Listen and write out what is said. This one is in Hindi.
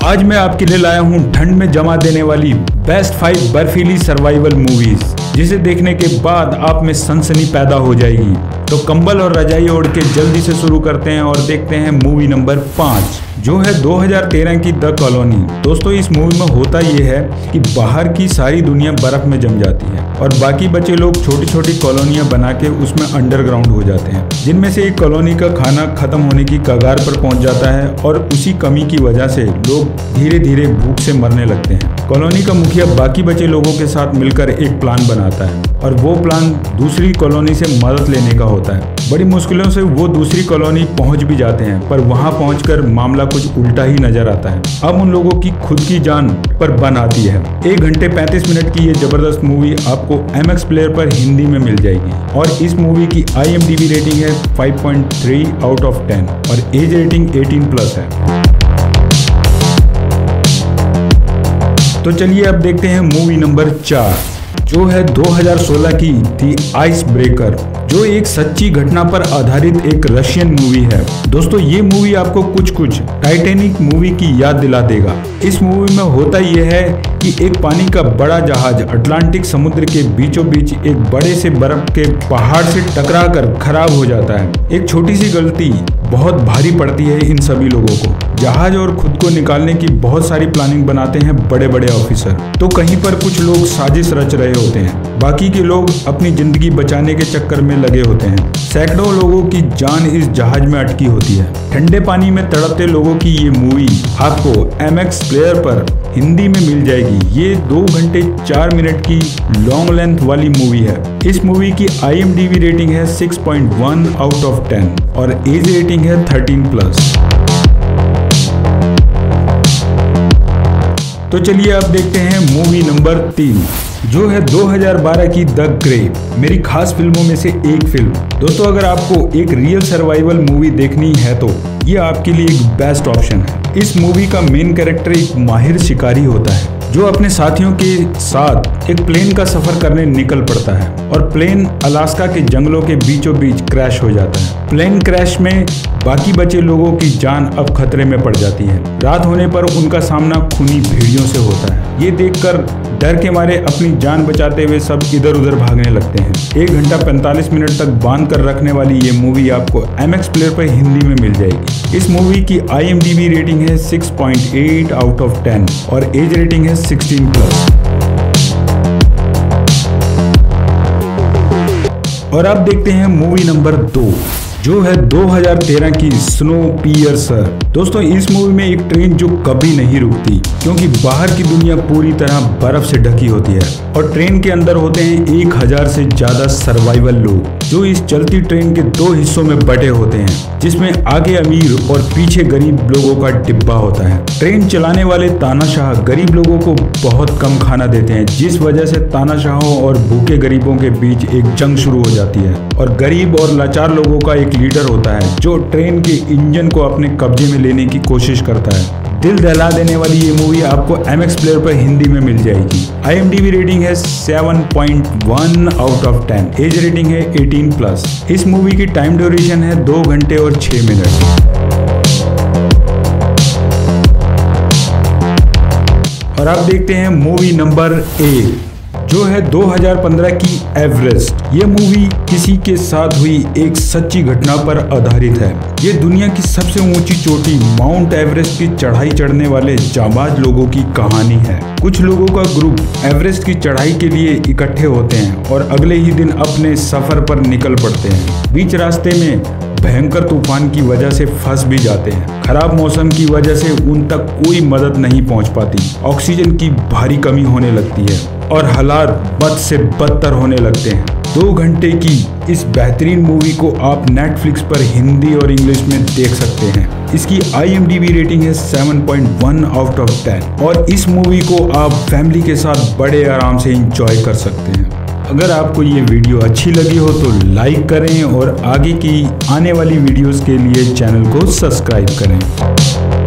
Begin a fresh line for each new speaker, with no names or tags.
आज मैं आपके लिए लाया हूँ ठंड में जमा देने वाली बेस्ट 5 बर्फीली सर्वाइवल मूवीज, जिसे देखने के बाद आप में सनसनी पैदा हो जाएगी। तो कंबल और रजाई ओढ़ के जल्दी से शुरू करते हैं और देखते हैं मूवी नंबर 5, जो है 2013 की द कॉलोनी। दोस्तों, इस मूवी में होता यह है कि बाहर की सारी दुनिया बर्फ में जम जाती है और बाकी बचे लोग छोटी छोटी कॉलोनियां बना के उसमें अंडरग्राउंड हो जाते हैं, जिनमें से एक कॉलोनी का खाना खत्म होने की कगार पर पहुंच जाता है और उसी कमी की वजह से लोग धीरे धीरे भूख से मरने लगते हैं। कॉलोनी का मुखिया बाकी बचे लोगों के साथ मिलकर एक प्लान बनाता है और वो प्लान दूसरी कॉलोनी से मदद लेने का होता है। बड़ी मुश्किलों से वो दूसरी कॉलोनी पहुंच भी जाते हैं, पर वहां पहुंचकर मामला कुछ उल्टा ही नजर आता है। अब उन लोगों की खुद की जान पर बन आती है। 1 घंटे 35 मिनट की ये जबरदस्त मूवी आपको MX प्लेयर पर हिंदी में मिल जाएगी और इस मूवी की IMDb रेटिंग है 5.3 आउट ऑफ 10 और एज रेटिंग 18+ है। तो चलिए अब देखते हैं मूवी नंबर 4, जो है 2016 की दी आइस ब्रेकर, जो एक सच्ची घटना पर आधारित एक रशियन मूवी है। दोस्तों, ये मूवी आपको कुछ टाइटैनिक मूवी की याद दिला देगा। इस मूवी में होता यह है कि एक पानी का बड़ा जहाज अटलांटिक समुद्र के बीचों बीच एक बड़े से बर्फ के पहाड़ से टकराकर खराब हो जाता है। एक छोटी सी गलती बहुत भारी पड़ती है इन सभी लोगों को। जहाज और खुद को निकालने की बहुत सारी प्लानिंग बनाते हैं बड़े बड़े ऑफिसर। तो कहीं पर कुछ लोग साजिश रच रहे होते हैं, बाकी के लोग अपनी जिंदगी बचाने के चक्कर में लगे होते हैं। सैकड़ों लोगों की जान इस जहाज में अटकी होती है। ठंडे पानी में तड़पते लोगों की ये मूवी आपको MX प्लेयर पर हिंदी में मिल जाएगी। ये 2 घंटे 4 मिनट की लॉन्ग लेंथ वाली मूवी है। इस मूवी की IMDb रेटिंग है 6.1 आउट ऑफ 10 और एज रेटिंग है 13+। तो चलिए अब देखते हैं मूवी नंबर 3, जो है 2012 की द ग्रे, मेरी खास फिल्मों में से एक फिल्म। दोस्तों, अगर आपको एक रियल सर्वाइवल मूवी देखनी है तो ये आपके लिए एक बेस्ट ऑप्शन है। इस मूवी का मेन कैरेक्टर एक माहिर शिकारी होता है जो अपने साथियों के साथ एक प्लेन का सफर करने निकल पड़ता है और प्लेन अलास्का के जंगलों के बीचों बीच क्रैश हो जाता है। प्लेन क्रैश में बाकी बचे लोगों की जान अब खतरे में पड़ जाती है। रात होने पर उनका सामना खूनी भेड़ियों से होता है। ये देखकर डर के मारे अपनी जान बचाते हुए सब इधर उधर भागने लगते हैं। 1 घंटा 45 मिनट तक बांध कर रखने वाली ये मूवी आपको MX प्लेयर पर हिंदी में मिल जाएगी। इस मूवी की IMDb रेटिंग है 6.8 आउट ऑफ 10 और एज रेटिंग है 16+। और अब देखते हैं मूवी नंबर 2, जो है 2013 की स्नोपियर्सर। दोस्तों, इस मूवी में एक ट्रेन जो कभी नहीं रुकती, क्योंकि बाहर की दुनिया पूरी तरह बर्फ से ढकी होती है और ट्रेन के अंदर होते हैं 1000 से ज्यादा सर्वाइवल लोग, जो इस चलती ट्रेन के 2 हिस्सों में बटे होते हैं, जिसमें आगे अमीर और पीछे गरीब लोगों का डिब्बा होता है। ट्रेन चलाने वाले तानाशाह गरीब लोगों को बहुत कम खाना देते हैं, जिस वजह से तानाशाहों और भूखे गरीबों के बीच एक जंग शुरू हो जाती है और गरीब और लाचार लोगों का एक लीडर होता है जो ट्रेन के इंजन को अपने कब्जे में लेने की कोशिश करता है। दिल दहला देने वाली ये मूवी आपको MX प्लेयर पर हिंदी में मिल जाएगी। IMDb रेटिंग है 7.1 आउट ऑफ 10, एज रेटिंग है 18+। इस मूवी की टाइम ड्यूरेशन है 2 घंटे और 6 मिनट। और अब देखते हैं मूवी नंबर 1, जो है 2015 की एवरेस्ट। ये मूवी किसी के साथ हुई एक सच्ची घटना पर आधारित है। ये दुनिया की सबसे ऊंची चोटी माउंट एवरेस्ट की चढ़ाई चढ़ने वाले जाबाज लोगों की कहानी है। कुछ लोगों का ग्रुप एवरेस्ट की चढ़ाई के लिए इकट्ठे होते हैं और अगले ही दिन अपने सफर पर निकल पड़ते हैं। बीच रास्ते में भयंकर तूफान की वजह से फंस भी जाते हैं। खराब मौसम की वजह से उन तक कोई मदद नहीं पहुंच पाती। ऑक्सीजन की भारी कमी होने लगती है और हालात बद से बदतर होने लगते हैं। 2 घंटे की इस बेहतरीन मूवी को आप नेटफ्लिक्स पर हिंदी और इंग्लिश में देख सकते हैं। इसकी IMDb रेटिंग है 7.1 आउट ऑफ 10 और इस मूवी को आप फैमिली के साथ बड़े आराम से एंजॉय कर सकते हैं। अगर आपको ये वीडियो अच्छी लगी हो तो लाइक करें और आगे की आने वाली वीडियोस के लिए चैनल को सब्सक्राइब करें।